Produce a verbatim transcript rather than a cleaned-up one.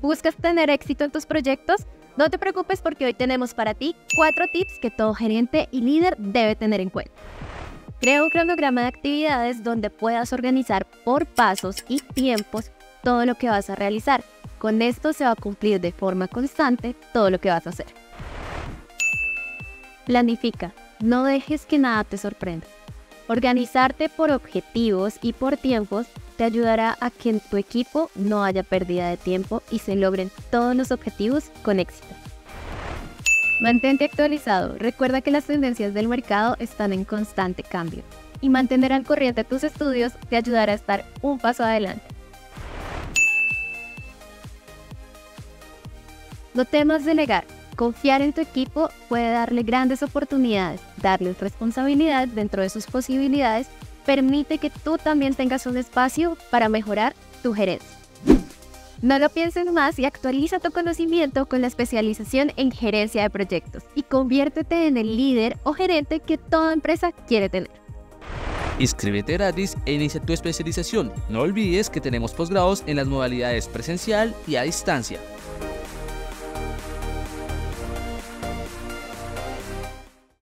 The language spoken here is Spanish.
¿Buscas tener éxito en tus proyectos? No te preocupes porque hoy tenemos para ti cuatro tips que todo gerente y líder debe tener en cuenta. Crea un cronograma de actividades donde puedas organizar por pasos y tiempos todo lo que vas a realizar. Con esto se va a cumplir de forma constante todo lo que vas a hacer. Planifica. No dejes que nada te sorprenda. Organizarte por objetivos y por tiempos te ayudará a que en tu equipo no haya pérdida de tiempo y se logren todos los objetivos con éxito. Mantente actualizado. Recuerda que las tendencias del mercado están en constante cambio y mantener al corriente tus estudios te ayudará a estar un paso adelante. No temas delegar. Confiar en tu equipo puede darle grandes oportunidades, darles responsabilidad dentro de sus posibilidades, permite que tú también tengas un espacio para mejorar tu gerencia. No lo pienses más y actualiza tu conocimiento con la especialización en gerencia de proyectos y conviértete en el líder o gerente que toda empresa quiere tener. Inscríbete gratis e inicia tu especialización. No olvides que tenemos posgrados en las modalidades presencial y a distancia.